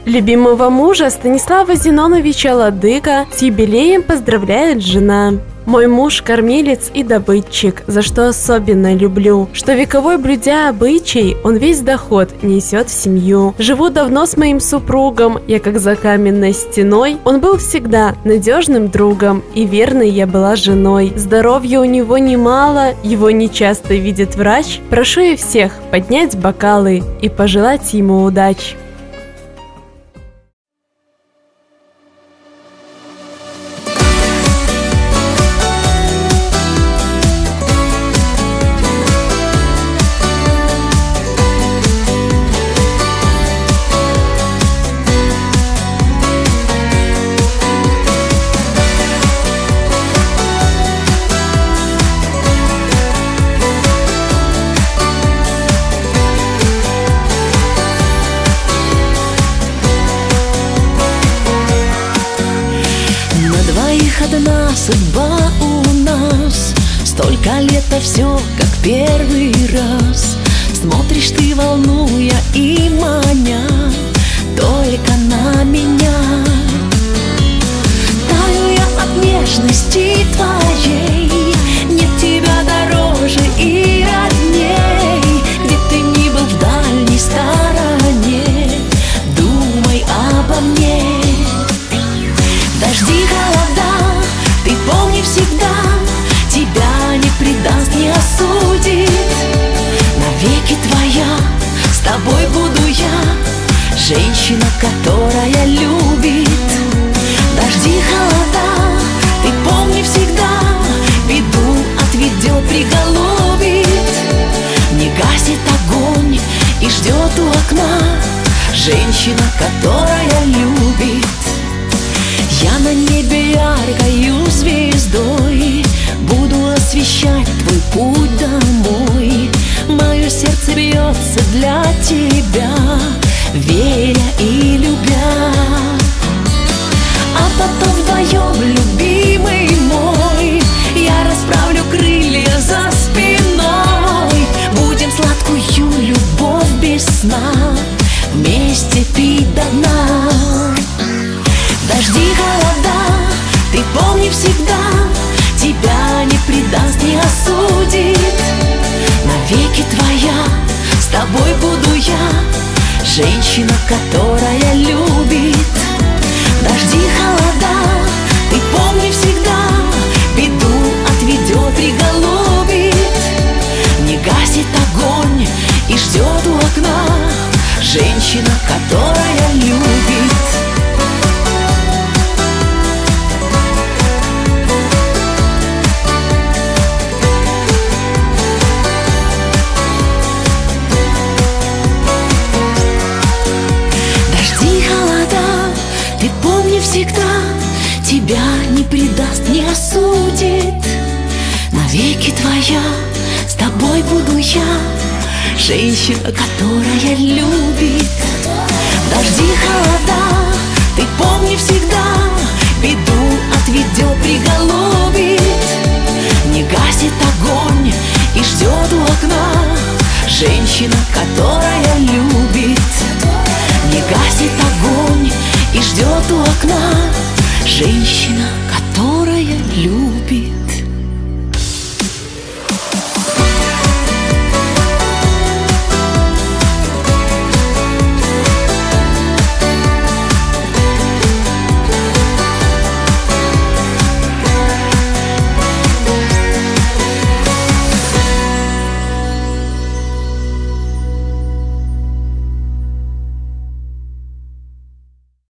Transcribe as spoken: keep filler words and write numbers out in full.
Любимого мужа Станислава Зиноновича Ладыка с юбилеем поздравляет жена. Мой муж – кормилец и добытчик, за что особенно люблю, что вековой блюдя обычай, он весь доход несет в семью. Живу давно с моим супругом, я как за каменной стеной, он был всегда надежным другом, и верной я была женой. Здоровья у него немало, его нечасто видит врач, прошу и всех поднять бокалы и пожелать ему удачи. Одна судьба у нас, столько лет, а все как первый раз. Смотришь ты, волнуя и маня, только на меня. Таю я от нежности твоей, нет тебя дороже и родней. Где ты ни был в дальней стороне, думай обо мне. Дожди, холода, ты помни всегда, тебя не предаст, не осудит. Навеки твоя, с тобой буду я, женщина, которая любит. Дожди, холода, ты помни всегда, беду отведет, приголубит. Не гасит огонь и ждет у окна, женщина, которая любит. Я на небе яркою звездой буду освещать твой путь домой. Мое сердце бьется для тебя, веря и любя. А потом вдвоем, любимый мой, я расправлю крылья за спиной. Будем сладкую любовь без сна вместе пить до дна. Дожди, холода, ты помни всегда, тебя не предаст, не осудит. Навеки твоя, с тобой буду я, женщина, которая любит. Дожди, холода, ты помни всегда, беду отведет, приголубит. Не гасит огонь и ждет у окна, женщина, которая любит. Ты помни всегда, тебя не предаст, не осудит. Навеки твоя, с тобой буду я, женщина, которая любит. Дожди, холода, ты помни всегда, беду отведет, приголубит. Не гасит огонь и ждет у окна, женщина, которая любит.